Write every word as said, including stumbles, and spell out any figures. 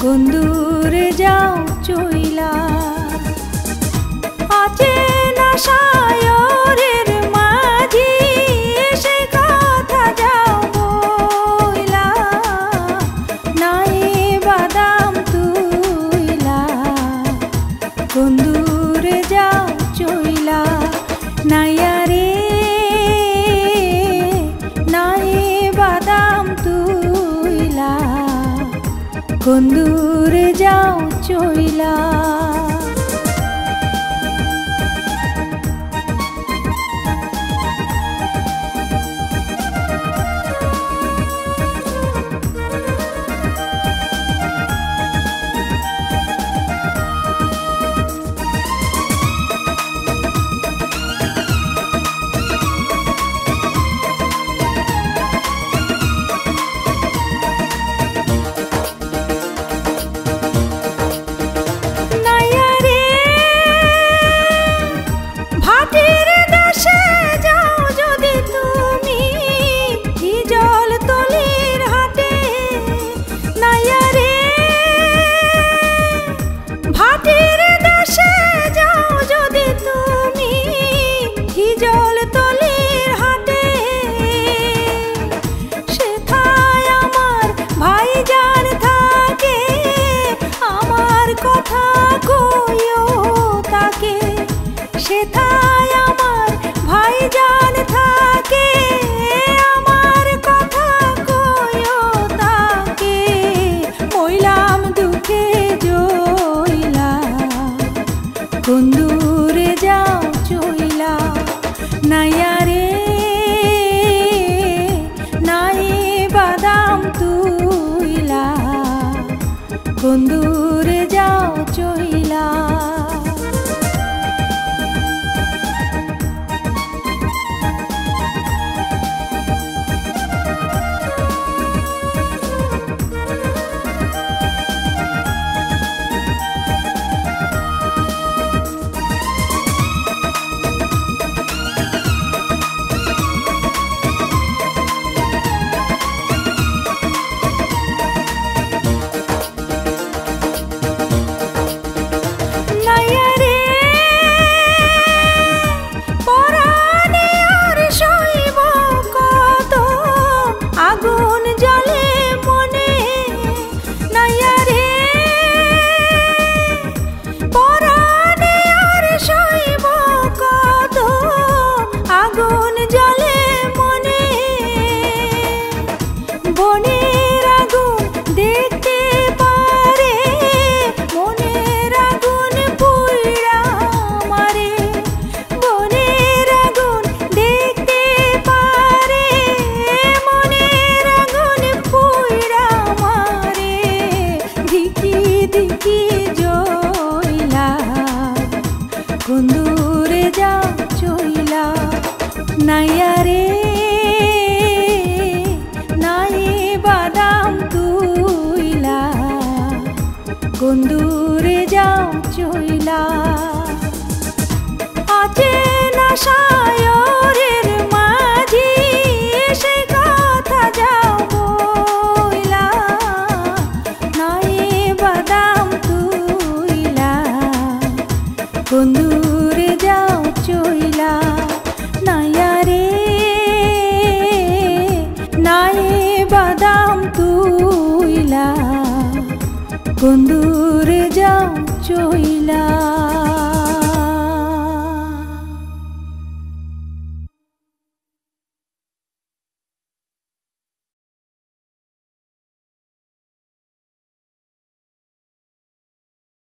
বন্ধুরে যাও চইলা আছে না সায়রের মাঝি সে কথা যাও বইলা নাই বাদাম তুইলা বন্ধুরে যাও চইলা নাইয়া রে নাই বাদাম তুইলা বন্ধুরে যাও চইলা সেথায় আমার ভাইজান থাকে আমার কথা কইও তাকে মইলাম দুঃখে জইলা বন্ধুরে যাও চইলা নাইয়া রে নাই বাদাম তুইলা বন্ধুরে যাও চইলা বনের আগুন দেখতে পারে মনের আগুন পুইরা মারে বনের আগুন দেখতে পারে মনের আগুন পুইরা মারে ধিকি ধিকি জইলা বন্ধুরে যাও চইলা নাইয়া রে বন্ধুরে যাও চইলা আছে না সায়রের মাঝি সে কথা যাও বইলা নাই বাদাম তুইলা বন্ধুরে যাও চইলা নাইয়া রে নাই বাদাম তুইলা বন্ধুরে যাও চইলা।